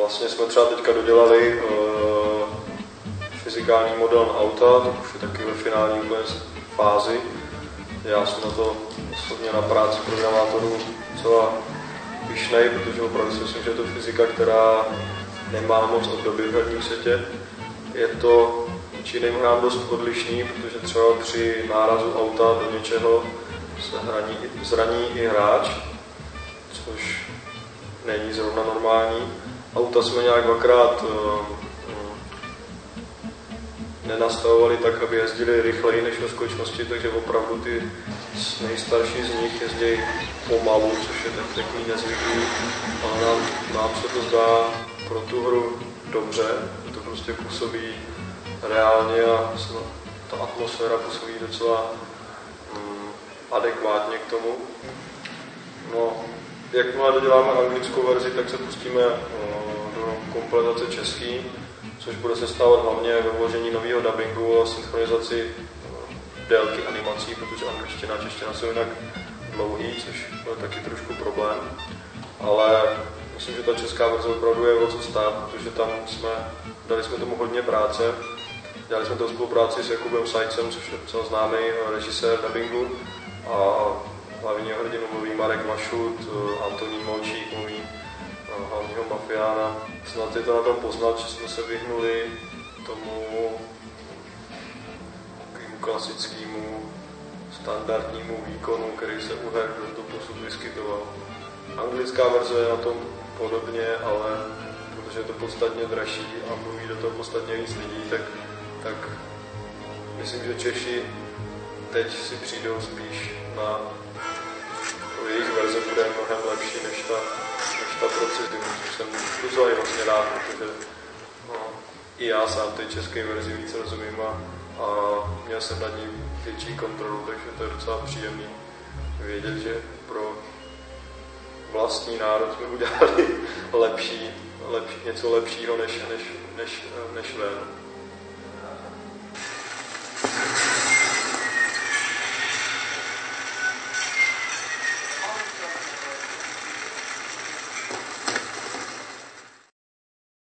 Vlastně jsme třeba teďka dodělali fyzikální model na auta, to už je taky ve finální úplně fázi. Já jsem na to osobně na práci programátorů docela pyšnej, protože opravdu si myslím, že je to fyzika, která nemá moc obdoby v herním světě. Je to vůči jiným hrám dost odlišný, protože třeba při nárazu auta do něčeho se zraní i hráč, což není zrovna normální. Auta jsme nějak dvakrát nenastavovali tak, aby jezdili rychleji než ve skutečnosti, takže opravdu ty nejstarší z nich jezdí pomalu, což je tak nezvyklý, ale nám se to zdá pro tu hru dobře, to prostě působí reálně a ta atmosféra působí docela adekvátně k tomu. No, jakmile doděláme anglickou verzi, tak se pustíme do kompletace český, což bude se stávat hlavně ve vložení nového dubbingu a synchronizaci délky animací, protože angličtina a čeština jsou jinak dlouhý, což bude taky trošku problém. Ale myslím, že ta česká verze opravdu je o co stát, protože tam dali jsme tomu hodně práce. Dělali jsme to v spolupráci s Jakubem Sajcem, což je docela známý režisér dubbingu. A hlavního hrdinu mluví Marek Vašut, Antonín Molčík mluví hlavního mafiána. Snad je to na tom poznat, že jsme se vyhnuli tomu klasickému standardnímu výkonu, který se u her doposud vyskytoval. Anglická verze je na tom podobně, ale protože je to podstatně dražší a mluví do toho podstatně víc lidí, tak myslím, že Češi teď si přijdou spíš na jejich verze bude mnohem lepší než ta Procision, což jsem docela i vlastně rád, protože i já sám té české verzi víc rozumím a měl jsem nad ní větší kontrolu, takže to je docela příjemný vědět, že pro vlastní národ jsme udělali něco lepšího než ven.